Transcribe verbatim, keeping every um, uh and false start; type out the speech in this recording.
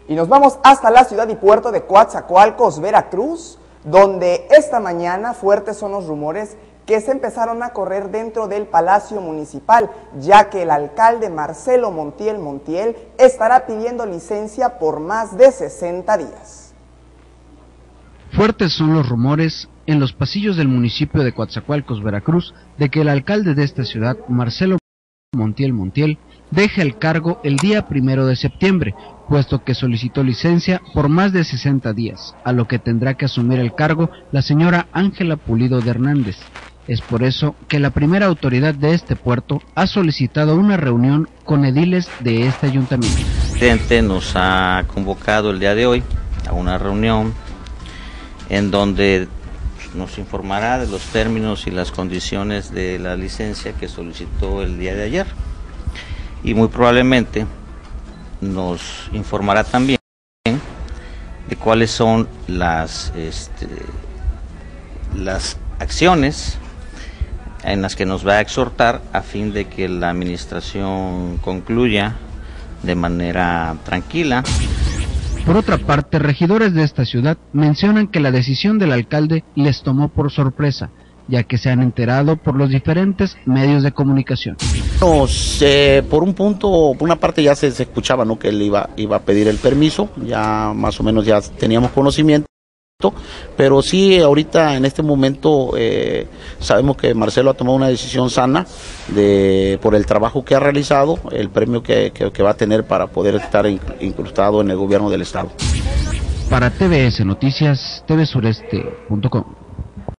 Y nos vamos hasta la ciudad y puerto de Coatzacoalcos, Veracruz, donde esta mañana fuertes son los rumores que se empezaron a correr dentro del Palacio Municipal, ya que el alcalde Marcelo Montiel Montiel estará pidiendo licencia por más de sesenta días. Fuertes son los rumores en los pasillos del municipio de Coatzacoalcos, Veracruz, de que el alcalde de esta ciudad, Marcelo Montiel Montiel, deja el cargo el día primero de septiembre, puesto que solicitó licencia por más de sesenta días, a lo que tendrá que asumir el cargo la señora Ángela Pulido de Hernández. Es por eso que la primera autoridad de este puerto ha solicitado una reunión con ediles de este ayuntamiento. El presidente nos ha convocado el día de hoy a una reunión en donde nos informará de los términos y las condiciones de la licencia que solicitó el día de ayer. Y muy probablemente nos informará también de cuáles son las, este, las acciones en las que nos va a exhortar a fin de que la administración concluya de manera tranquila. Por otra parte, regidores de esta ciudad mencionan que la decisión del alcalde les tomó por sorpresa, ya que se han enterado por los diferentes medios de comunicación. Nos, eh, por un punto, por una parte ya se, se escuchaba, ¿no?, que él iba, iba a pedir el permiso, ya más o menos ya teníamos conocimiento, pero sí ahorita en este momento eh, sabemos que Marcelo ha tomado una decisión sana de por el trabajo que ha realizado, el premio que, que, que va a tener para poder estar incrustado en el gobierno del estado. Para T V S Noticias, T V Sureste punto com.